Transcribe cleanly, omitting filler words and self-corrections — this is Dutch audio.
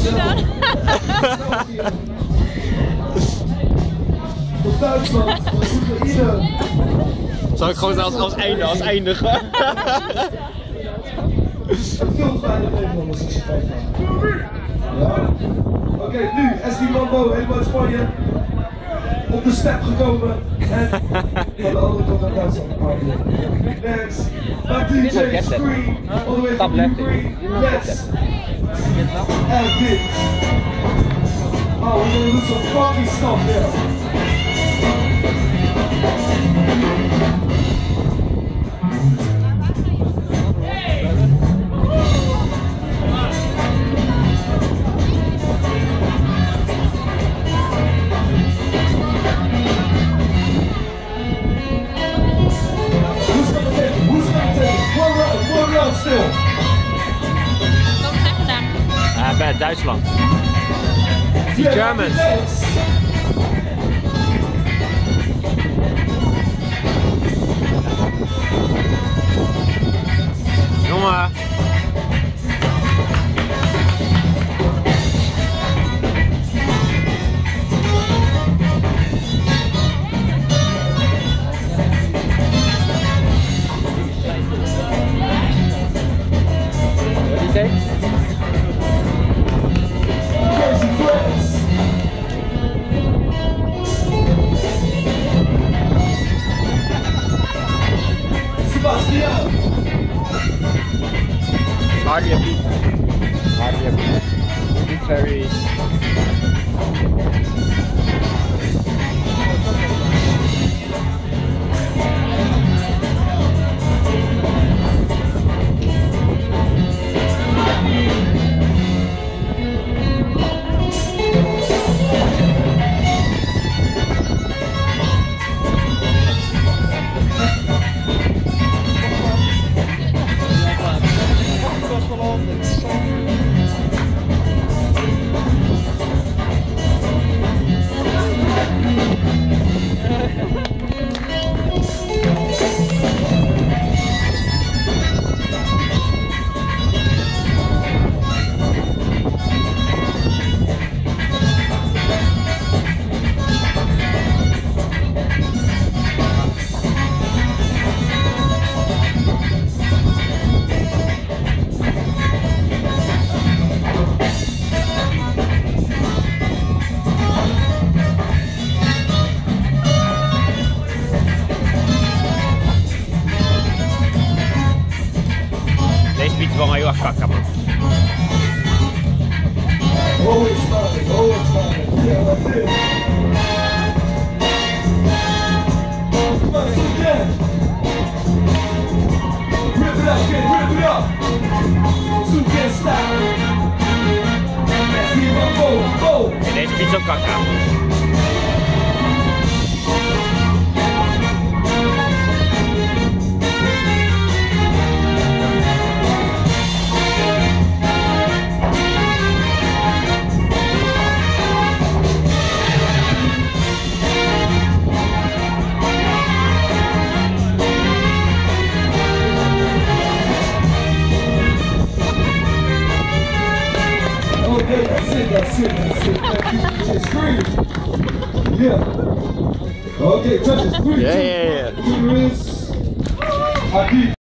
Voor Duitsland, Oekraïne. Zal ik gewoon als eindigen? Veel te weinig Nederlanders als je kijkt. Ja? Oké, nu SD Mambo, helemaal uit Spanje. Op de step gekomen. En van de andere kant naar Duitsland. Next, my DJ Scream, all the way from Ukraine. Let's have it. Oh, we're gonna do some funky stuff there. Bij Duitsland. The Germans. Jongen. What do you say? Hardly a beat. Hardly a beat. It's very... Deze beat is wel heel erg kakka, man. Oh, it's fine. Oh, it's fine. Yeah, that's it. Once again. Rip it up, kid. Rip it up. So can't stop. Let's keep on going. Go. En deze beat is ook kakka. Okay, that's it, that's it, that's it. Thank you, Scream. Yeah. Okay, touch the screen. Yeah. Here is Hadid.